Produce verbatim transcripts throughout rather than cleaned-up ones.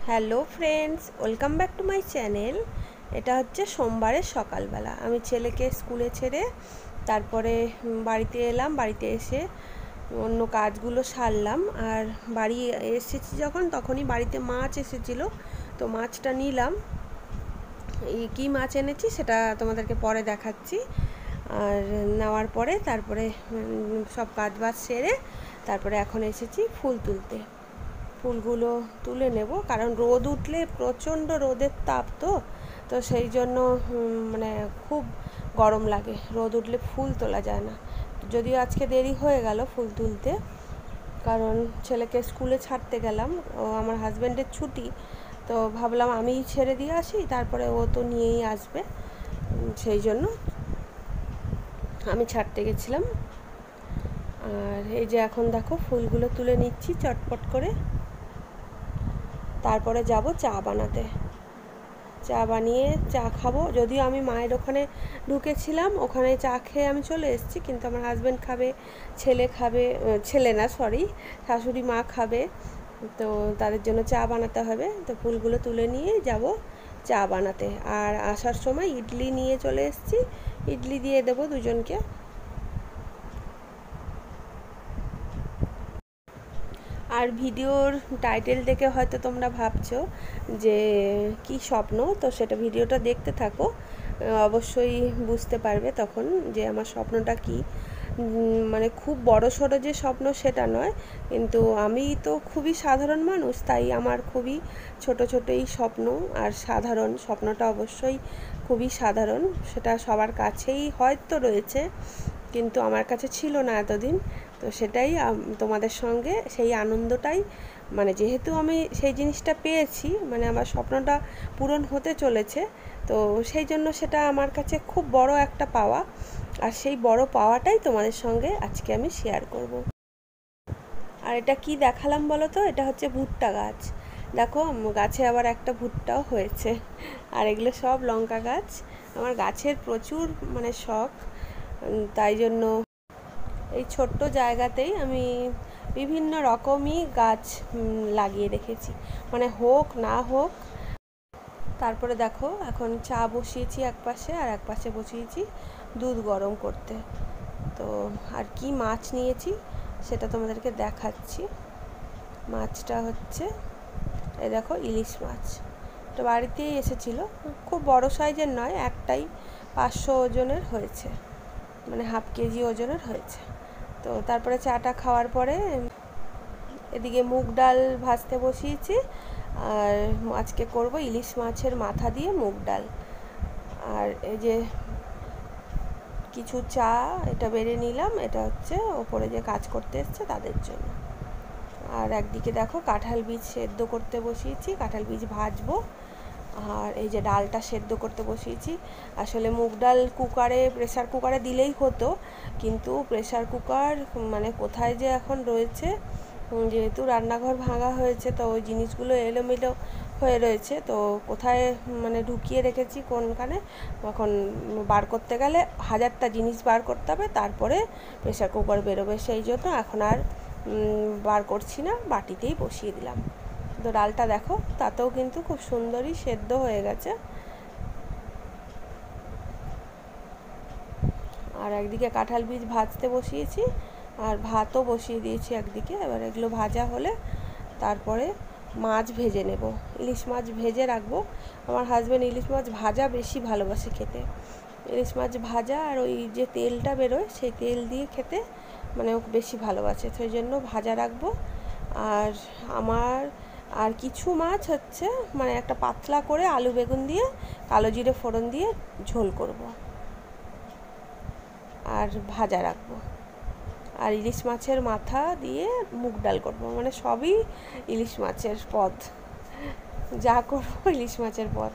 Hello friends, welcome back to my channel. এটা হচ্ছে সোমবারের সকালবেলা। আমি ছেলেকে স্কুলে ছেড়ে তারপরে বাড়িতে এলাম। বাড়িতে এসে অন্য কাজগুলো সারলাম। আর বাড়ি এসেছি যখন, তখনই বাড়িতে মাছ এসেছিলো, তো মাছটা নিলাম। এই কী মাছ এনেছি সেটা তোমাদেরকে পরে দেখাচ্ছি। আর নেওয়ার পরে তারপরে সব কাজ বাজ সেরে তারপরে এখন এসেছি ফুল তুলতে। ফুলগুলো তুলে নেব, কারণ রোদ উঠলে প্রচণ্ড রোদের তাপ, তো তো সেই জন্য মানে খুব গরম লাগে। রোদ উঠলে ফুল তোলা যায় না। যদিও আজকে দেরি হয়ে গেল ফুল তুলতে, কারণ ছেলেকে স্কুলে ছাড়তে গেলাম। ও আমার হাজব্যান্ডের ছুটি, তো ভাবলাম আমিই ছেড়ে দিয়ে আসি, তারপরে ও তো নিয়েই আসবে। সেই জন্য আমি ছাড়তে গেছিলাম। আর এই যে এখন দেখো ফুলগুলো তুলে নিচ্ছি চটপট করে। তারপরে যাব চা বানাতে। চা বানিয়ে চা খাবো। যদিও আমি মায়ের ওখানে ঢুকেছিলাম, ওখানে চা খেয়ে আমি চলে এসেছি, কিন্তু আমার হাজব্যান্ড খাবে, ছেলে খাবে, ছেলে না সরি শাশুড়ি মা খাবে, তো তাদের জন্য চা বানাতে হবে। তো ফুলগুলো তুলে নিয়ে যাব চা বানাতে। আর আসার সময় ইডলি নিয়ে চলে এসেছি, ইডলি দিয়ে দেবো দুজনকে। আর ভিডিওর টাইটেল দেখে হয়তো তোমরা ভাবছো যে কি স্বপ্ন, তো সেটা ভিডিওটা দেখতে থাকো, অবশ্যই বুঝতে পারবে তখন যে আমার স্বপ্নটা কি। মানে খুব বড় সড়ো যে স্বপ্ন সেটা নয়, কিন্তু আমি তো খুবই সাধারণ মানুষ, তাই আমার খুবই ছোট ছোটই স্বপ্ন। আর সাধারণ স্বপ্নটা অবশ্যই খুবই সাধারণ, সেটা সবার কাছেই হয়তো রয়েছে, কিন্তু আমার কাছে ছিল না এতদিন। তো সেটাই তোমাদের সঙ্গে সেই আনন্দটাই, মানে যেহেতু আমি সেই জিনিসটা পেয়েছি, মানে আমার স্বপ্নটা পূরণ হতে চলেছে, তো সেই জন্য সেটা আমার কাছে খুব বড় একটা পাওয়া। আর সেই বড় পাওয়াটাই তোমাদের সঙ্গে আজকে আমি শেয়ার করব। আর এটা কি দেখালাম বলো তো, এটা হচ্ছে ভুট্টা গাছ। দেখো গাছে আবার একটা ভুট্টাও হয়েছে। আর এগুলো সব লঙ্কা গাছ। আমার গাছের প্রচুর মানে শখ, তাই জন্য এই ছোট্ট জায়গাতেই আমি বিভিন্ন রকমই গাছ লাগিয়ে রেখেছি, মানে হোক না হোক। তারপরে দেখো এখন চা বসিয়েছি এক পাশে, আর এক পাশে বসিয়েছি দুধ গরম করতে। তো আর কি মাছ নিয়েছি সেটা তোমাদেরকে দেখাচ্ছি। মাছটা হচ্ছে এই দেখো ইলিশ মাছ। এটা বাড়িতেই এসেছিলো, খুব বড় সাইজের নয়, একটাই পাঁচশো ওজনের হয়েছে, মানে হাফ কেজি ওজনের হয়েছে। তো তারপরে চাটা খাওয়ার পরে এদিকে মুগ ডাল ভাজতে বসিয়েছি। আর আজকে করব ইলিশ মাছের মাথা দিয়ে মুগ ডাল। আর এই যে কিছু চা এটা বেড়ে নিলাম, এটা হচ্ছে ওপরে যে কাজ করতে এসছে তাদের জন্য। আর একদিকে দেখো কাঁঠাল বীজ সেদ্ধ করতে বসিয়েছি, কাঁঠাল বীজ ভাজবো। আর এই যে ডালটা সেদ্ধ করতে বসিয়েছি। আসলে মুগ ডাল কুকারে, প্রেসার কুকারে দিলেই হতো, কিন্তু প্রেসার কুকার মানে কোথায় যে এখন রয়েছে, যেহেতু রান্নাঘর ভাঙা হয়েছে, তো ওই জিনিসগুলো এলোমেলো হয়ে রয়েছে, তো কোথায় মানে ঢুকিয়ে রেখেছি কোনখানে, এখন বার করতে গেলে হাজারটা জিনিস বার করতে হবে, তারপরে প্রেসার কুকার বেরোবে। সেই জন্য এখন আর বার করছি না, বাটিতেই বসিয়ে দিলাম। তো ডালটা দেখো তাতেও কিন্তু খুব সুন্দরই সেদ্ধ হয়ে গেছে। আর একদিকে কাঁঠাল বীজ ভাজতে বসিয়েছি, আর ভাতও বসিয়ে দিয়েছি একদিকে। এবার এগুলো ভাজা হলে তারপরে মাছ ভেজে নেব, ইলিশ মাছ ভেজে রাখবো। আমার হাজব্যান্ড ইলিশ মাছ ভাজা বেশি ভালোবাসে খেতে। ইলিশ মাছ ভাজা আর ওই যে তেলটা বেরোয় সেই তেল দিয়ে খেতে মানে ও বেশি ভালোবাসে, সেই জন্য ভাজা রাখবো। আর আমার আর কিছু মাছ হচ্ছে মানে একটা পাতলা করে আলু বেগুন দিয়ে কালো জিরে ফোড়ন দিয়ে ঝোল করব আর ভাজা রাখবো। আর ইলিশ মাছের মাথা দিয়ে মুগ ডাল করব, মানে সবই ইলিশ মাছের পদ, যা করবো ইলিশ মাছের পদ।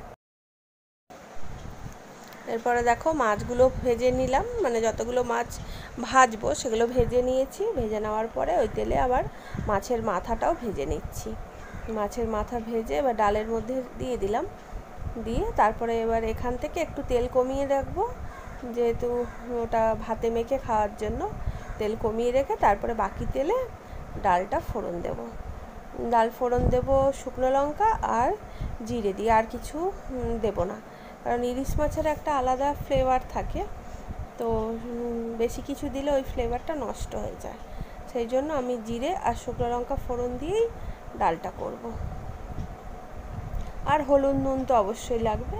এরপরে দেখো মাছগুলো ভেজে নিলাম, মানে যতগুলো মাছ ভাজবো সেগুলো ভেজে নিয়েছি। ভেজে নেওয়ার পরে ওই তেলে আবার মাছের মাথাটাও ভেজে নিচ্ছি। মাছের মাথা ভেজে এবার ডালের মধ্যে দিয়ে দিলাম, দিয়ে তারপরে এবার এখান থেকে একটু তেল কমিয়ে রাখবো, যেহেতু ওটা ভাতে মেখে খাওয়ার জন্য তেল কমিয়ে রেখে তারপরে বাকি তেলে ডালটা ফোড়ন দেব। ডাল ফোড়ন দেব শুকনো লঙ্কা আর জিরে দিয়ে, আর কিছু দেব না, কারণ ইলিশ মাছের একটা আলাদা ফ্লেভার থাকে, তো বেশি কিছু দিলে ওই ফ্লেভারটা নষ্ট হয়ে যায়। সেই জন্য আমি জিরে আর শুকনো লঙ্কা ফোড়ন দিয়েই ডালটা করব। আর হলুদ নুন তো অবশ্যই লাগবে।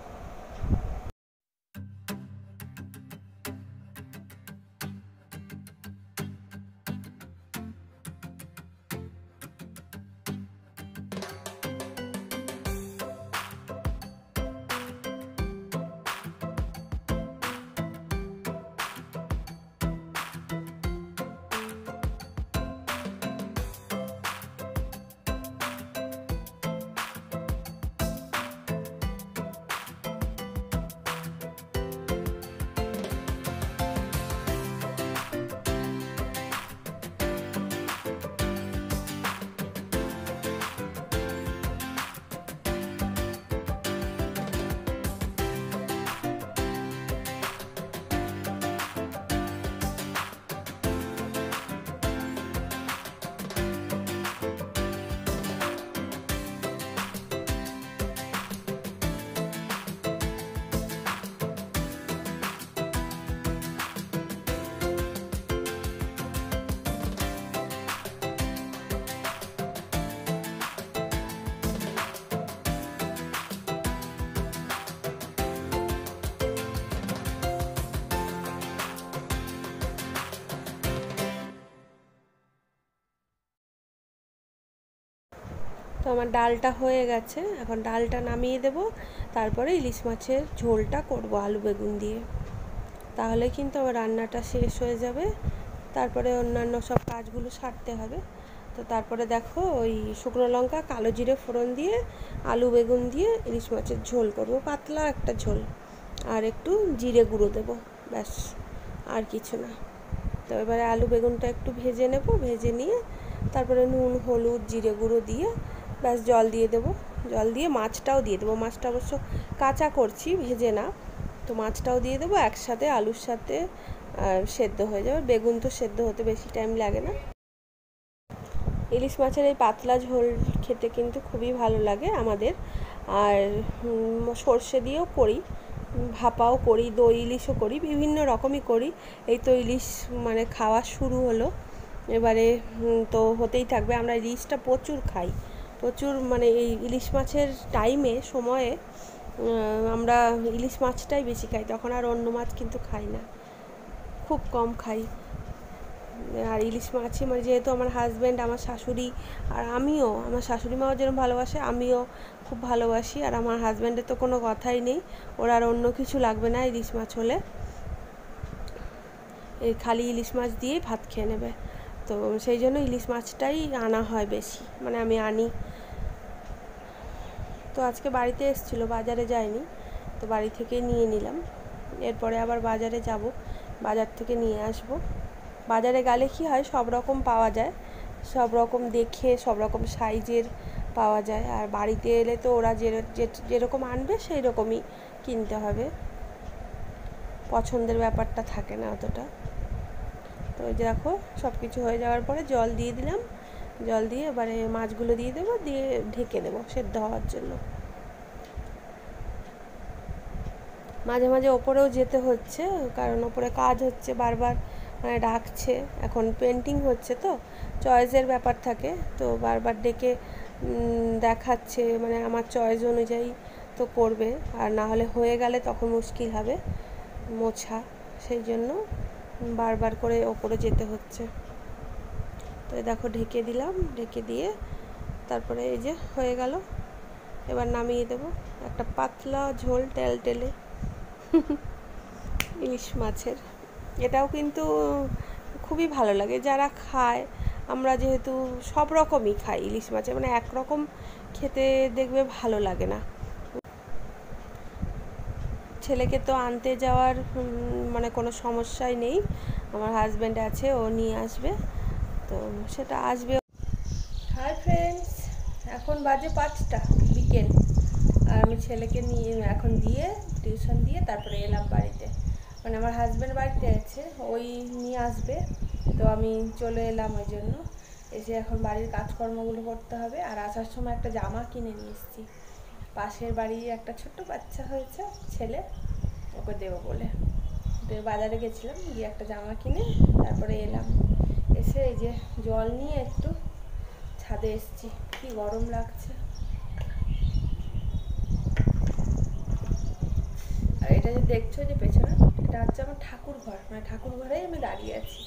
তো আমার ডালটা হয়ে গেছে, এখন ডালটা নামিয়ে দেব, তারপরে ইলিশ মাছের ঝোলটা করব আলু বেগুন দিয়ে। তাহলে কিন্তু আমার রান্নাটা শেষ হয়ে যাবে, তারপরে অন্যান্য সব কাজগুলো সারতে হবে। তো তারপরে দেখো ওই শুকনো লঙ্কা কালো জিরে ফোড়ন দিয়ে আলু বেগুন দিয়ে ইলিশ মাছের ঝোল করব, পাতলা একটা ঝোল, আর একটু জিরে গুঁড়ো দেবো, ব্যাস, আর কিছু না। তো এবারে আলু বেগুনটা একটু ভেজে নেব, ভেজে নিয়ে তারপরে নুন হলুদ জিরে গুঁড়ো দিয়ে ব্যাস জল দিয়ে দেবো, জল দিয়ে মাছটাও দিয়ে দেবো। মাছটা অবশ্য কাঁচা করছি, ভেজে না, তো মাছটাও দিয়ে দেবো একসাথে, আলুর সাথে সেদ্ধ হয়ে যাবে। বেগুন তো সেদ্ধ হতে বেশি টাইম লাগে না। ইলিশ মাছের এই পাতলা ঝোল খেতে কিন্তু খুবই ভালো লাগে আমাদের। আর সর্ষে দিয়েও করি, ভাপাও করি, দই ইলিশও করি, বিভিন্ন রকমই করি। এই তো ইলিশ মানে খাওয়া শুরু হলো, এবারে তো হতেই থাকবে। আমরা ইলিশটা প্রচুর খাই, প্রচুর, মানে এই ইলিশ মাছের টাইমে সময়ে আমরা ইলিশ মাছটাই বেশি খাই, তখন আর অন্য মাছ কিন্তু খাই না, খুব কম খাই। আর ইলিশ মাছই মানে যেহেতু আমার হাজব্যান্ড, আমার শাশুড়ি আর আমিও, আমার শাশুড়ি মাও যেরকম ভালোবাসে আমিও খুব ভালোবাসি, আর আমার হাজব্যান্ডের তো কোনো কথাই নেই, ওর আর অন্য কিছু লাগবে না ইলিশ মাছ হলে, এই খালি ইলিশ মাছ দিয়েই ভাত খেয়ে নেবে। তো সেই জন্য ইলিশ মাছটাই আনা হয় বেশি, মানে আমি আনি। তো আজকে বাড়িতে এসেছিলো, বাজারে যায়নি, তো বাড়ি থেকে নিয়ে নিলাম। এরপরে আবার বাজারে যাব, বাজার থেকে নিয়ে আসব। বাজারে গেলে কি হয়, সব রকম পাওয়া যায়, সব রকম দেখে সব রকম সাইজের পাওয়া যায়। আর বাড়িতে এলে তো ওরা যে যেরকম আনবে সেই রকমই কিনতে হবে, পছন্দের ব্যাপারটা থাকে না অতটা। তো ওই যে দেখো সব কিছু হয়ে যাওয়ার পরে জল দিয়ে দিলাম, জল দিয়ে এবারে মাছগুলো দিয়ে দেবো, দিয়ে ঢেকে দেবো সেদ্ধ হওয়ার জন্য। মাঝে মাঝে ওপরেও যেতে হচ্ছে, কারণ ওপরে কাজ হচ্ছে, বারবার মানে ডাকছে, এখন পেন্টিং হচ্ছে তো চয়েসের ব্যাপার থাকে, তো বারবার ডেকে দেখাচ্ছে, মানে আমার চয়েস অনুযায়ী তো করবে, আর না হলে হয়ে গেলে তখন মুশকিল হবে মোছা, সেই জন্য বারবার করে ওপরে যেতে হচ্ছে। তো দেখো ঢেকে দিলাম, ঢেকে দিয়ে তারপরে এই যে হয়ে গেল, এবার নামিয়ে দেব। একটা পাতলা ঝোল তেল টেলে ইলিশ মাছের, এটাও কিন্তু খুবই ভালো লাগে যারা খায়। আমরা যেহেতু সব রকমই খাই ইলিশ মাছের, মানে একরকম খেতে দেখবে ভালো লাগে না। ছেলেকে তো আনতে যাওয়ার মানে কোনো সমস্যাই নেই, আমার হাজব্যান্ড আছে, ও নিয়ে আসবে, তো সেটা আসবে। হাই ফ্রেন্ডস, এখন বাজে পাঁচটা বিকেল, আর আমি ছেলেকে নিয়ে এখন দিয়ে টিউশন দিয়ে তারপরে এলাম বাড়িতে, মানে আমার হাজব্যান্ড বাড়িতে আছে, ওই নিয়ে আসবে, তো আমি চলে এলাম ওই জন্য। এসে এখন বাড়ির কাজকর্মগুলো করতে হবে। আর আসার সময় একটা জামা কিনে নিয়ে এসেছি, পাশের বাড়ি একটা ছোট্ট বাচ্চা হয়েছে ছেলে, ওকে দেবো বলে। তো বাজারে গেছিলাম, গিয়ে একটা জামা কিনে তারপরে এলাম। এসে এই যে জল নিয়ে একটু ছাদে এসেছি, কি গরম লাগছে। আর এটা যে দেখছো যে পেছনে, এটা হচ্ছে আমার ঠাকুর ঘর, মানে ঠাকুর ঘরেই আমি দাঁড়িয়ে আছি।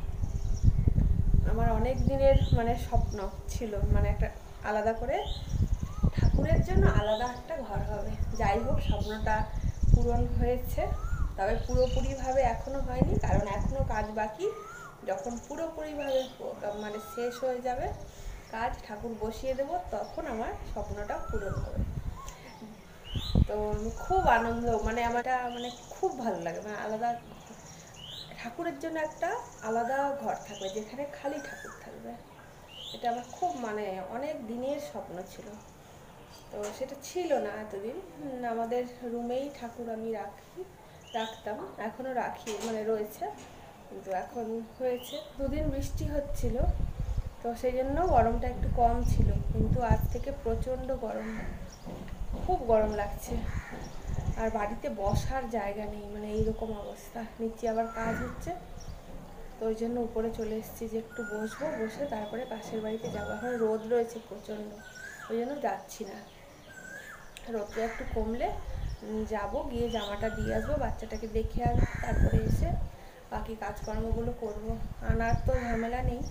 আমার অনেক দিনের মানে স্বপ্ন ছিল, মানে একটা আলাদা করে ঠাকুরের জন্য আলাদা একটা ঘর হবে। যাই হোক, স্বপ্নটা পূরণ হয়েছে, তবে পুরোপুরিভাবে এখনো হয়নি, কারণ এখনো কাজ বাকি। যখন পুরোপুরিভাবে মানে শেষ হয়ে যাবে কাজ, ঠাকুর বসিয়ে দেব, তখন আমার স্বপ্নটা পূরণ হবে। তো খুব আনন্দ, মানে আমারটা মানে খুব ভালো লাগে, মানে আলাদা ঠাকুরের জন্য একটা আলাদা ঘর থাকবে যেখানে খালি ঠাকুর থাকবে। এটা আমার খুব মানে অনেক দিনের স্বপ্ন ছিল। তো সেটা ছিল না এতদিন, আমাদের রুমেই ঠাকুর আমি রাখি রাখতাম এখনও রাখি, মানে রয়েছে, কিন্তু এখন হয়েছে। দুদিন বৃষ্টি হচ্ছিল, তো সেই জন্য গরমটা একটু কম ছিল, কিন্তু আজ থেকে প্রচণ্ড গরম, খুব গরম লাগছে। আর বাড়িতে বসার জায়গা নেই, মানে এইরকম অবস্থা। নিচে আবার কাজ হচ্ছে, তো ওই জন্য উপরে চলে এসেছি যে একটু বসবো, বসে তারপরে পাশের বাড়িতে যাবো। এখন রোদ রয়েছে প্রচণ্ড, ওই জন্য যাচ্ছি না। রোদটা একটু কমলে যাব, গিয়ে জামাটা দিয়ে আসবো, বাচ্চাটাকে দেখে আসবো, তারপরে এসে বাকি কাজকর্মগুলো করবো। আনার তো ঝামেলা নেই।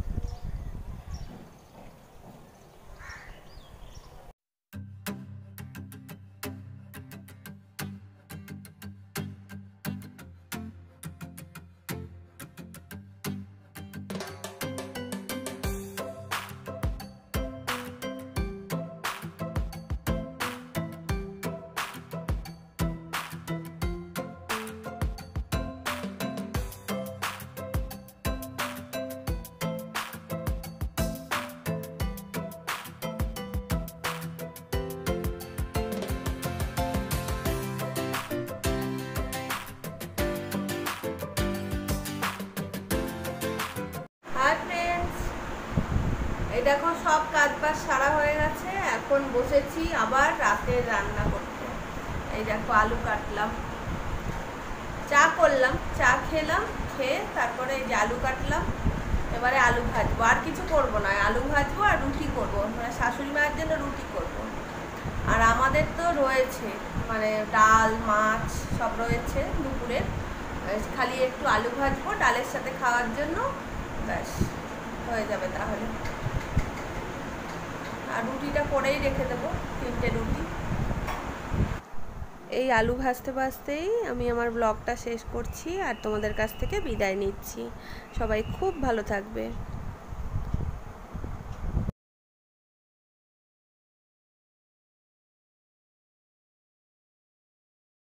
এই দেখো সব কাজ বাজ সারা হয়ে গেছে, এখন বসেছি আবার রাতের রান্না করতে। এই দেখো আলু কাটলাম, চা করলাম, চা খেলাম, খেয়ে তারপরে এই যে আলু কাটলাম, এবারে আলু ভাজবো। আর কিছু করব না, আলু ভাজবো আর রুটি করবো, মানে শাশুড়ি মায়ের জন্য রুটি করবো। আর আমাদের তো রয়েছে মানে ডাল মাছ সব রয়েছে দুপুরের, খালি একটু আলু ভাজবো ডালের সাথে খাওয়ার জন্য, ব্যাস হয়ে যাবে তাহলে। আর রুটিটা করেই রেখে দেবো, তিনটে রুটি। এই আলু ভাজতে ভাজতেই আমি আমার ব্লগটা শেষ করছি আর তোমাদের কাছ থেকে বিদায় নিচ্ছি। সবাই খুব ভালো থাকবে।